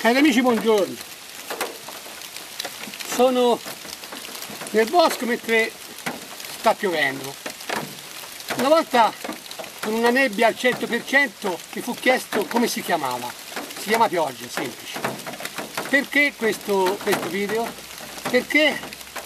Cari amici, buongiorno. Sono nel bosco mentre sta piovendo. Una volta con una nebbia al 100% mi fu chiesto come si chiamava. Si chiama pioggia, semplice. Perché questo video? Perché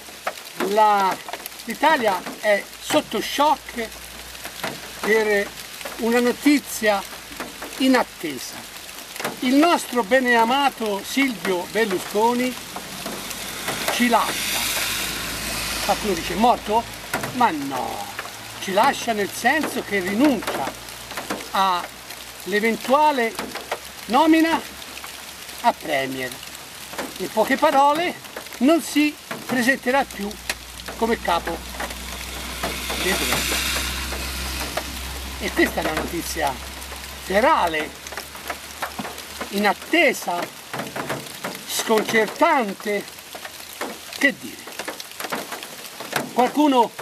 l'Italia è sotto shock per una notizia inattesa. Il nostro beneamato Silvio Berlusconi ci lascia. Qualcuno dice: è morto? Ma no, ci lascia nel senso che rinuncia all'eventuale nomina a Premier. In poche parole, non si presenterà più come capo del governo. E questa è una notizia ferale, inattesa, sconcertante, che dire. Qualcuno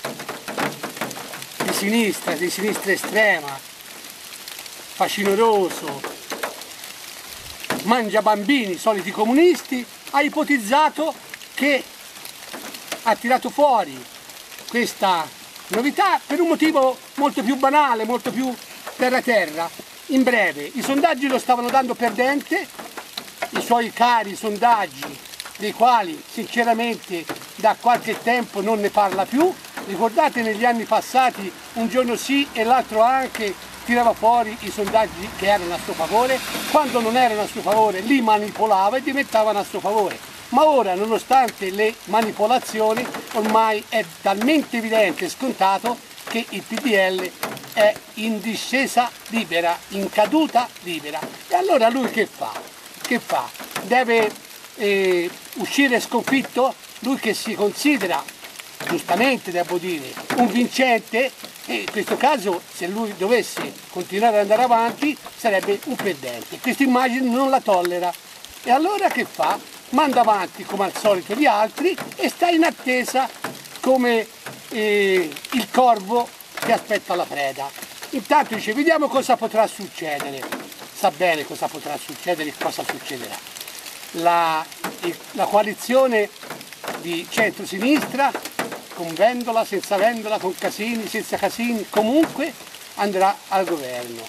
di sinistra estrema, facinoroso, mangia bambini, soliti comunisti, ha ipotizzato che ha tirato fuori questa novità per un motivo molto più banale, molto più terra-terra. In breve, i sondaggi lo stavano dando perdente, i suoi cari sondaggi, dei quali sinceramente da qualche tempo non ne parla più. Ricordate, negli anni passati un giorno sì e l'altro anche tirava fuori i sondaggi che erano a suo favore, quando non erano a suo favore li manipolava e diventavano a suo favore. Ma ora, nonostante le manipolazioni, ormai è talmente evidente e scontato che il PDL è in discesa libera, in caduta libera. E allora lui che fa? Che fa? Deve uscire sconfitto? Lui che si considera, giustamente devo dire, un vincente, e in questo caso se lui dovesse continuare ad andare avanti sarebbe un perdente. Questa immagine non la tollera. E allora che fa? Manda avanti come al solito gli altri e sta in attesa come il corvo che aspetta la preda. Intanto dice: vediamo cosa potrà succedere. Sa bene cosa potrà succedere e cosa succederà. La coalizione di centro-sinistra, con Vendola, senza Vendola, con Casini, senza Casini, comunque andrà al governo.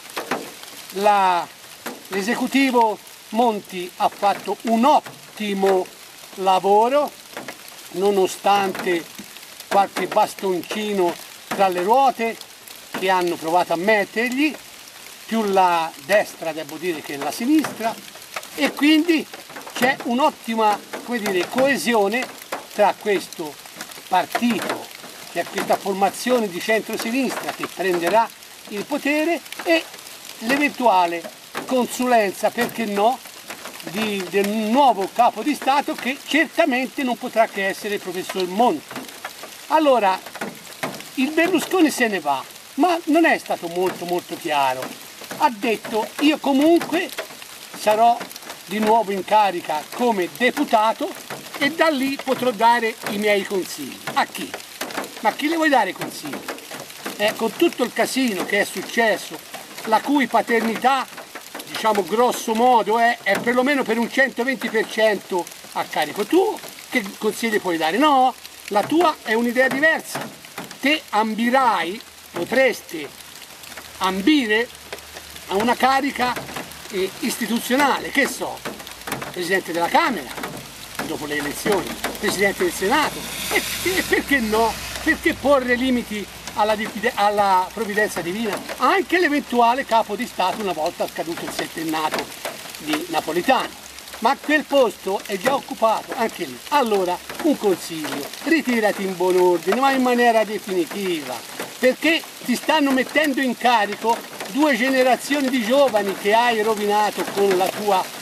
L'esecutivo Monti ha fatto un ottimo lavoro, nonostante qualche bastoncino tra le ruote che hanno provato a mettergli, più la destra devo dire che la sinistra, e quindi c'è un'ottima, come dire, coesione tra questo partito, che è questa formazione di centro-sinistra che prenderà il potere, e l'eventuale consulenza, perché no, del nuovo capo di Stato, che certamente non potrà che essere il professor Monti. Allora, il Berlusconi se ne va, ma non è stato molto chiaro. Ha detto: io comunque sarò di nuovo in carica come deputato e da lì potrò dare i miei consigli. A chi? Ma a chi le vuoi dare i consigli? Con tutto il casino che è successo, la cui paternità, diciamo grosso modo, è perlomeno per un 120% a carico. Tu che consigli puoi dare? No, la tua è un'idea diversa. Te ambirai, potresti ambire a una carica istituzionale, che so, Presidente della Camera, dopo le elezioni, Presidente del Senato, e perché no? Perché porre limiti alla provvidenza divina? Anche l'eventuale capo di Stato una volta scaduto il settennato di Napolitano. Ma quel posto è già occupato, anche lì. Allora, un consiglio: ritirati in buon ordine, ma in maniera definitiva, perché ti stanno mettendo in carico due generazioni di giovani che hai rovinato con la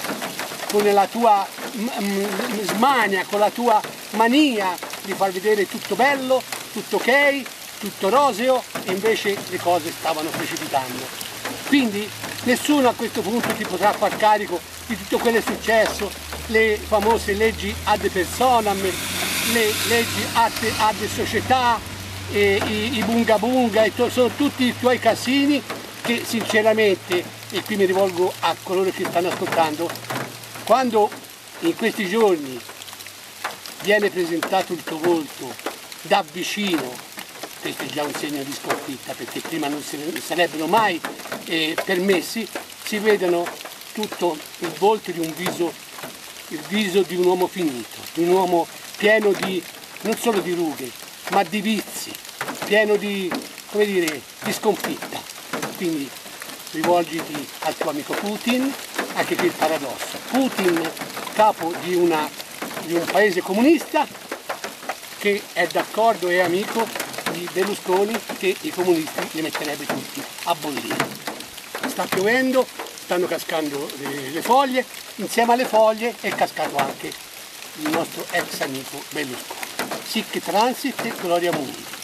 tua smania, con la tua mania di far vedere tutto bello, tutto ok, tutto roseo, e invece le cose stavano precipitando. Quindi nessuno a questo punto ti potrà far carico di tutto quello che è successo, le famose leggi ad personam, le leggi ad società, i bunga bunga, sono tutti i tuoi casini che sinceramente, e qui mi rivolgo a coloro che stanno ascoltando, Quando in questi giorni viene presentato il tuo volto da vicino, questo è già un segno di sconfitta, perché prima non sarebbero mai permessi, si vedono tutto il volto di un viso, il viso di un uomo finito, di un uomo pieno di, non solo di rughe, ma di vizi, pieno di, come dire, di sconfitta. Quindi rivolgiti al tuo amico Putin, anche qui il paradosso. Putin, capo di un paese comunista, che è d'accordo e amico di Berlusconi, che i comunisti li metterebbe tutti a bollire. Sta piovendo, stanno cascando le foglie, insieme alle foglie è cascato anche il nostro ex amico Berlusconi. Sic transit, gloria mundi.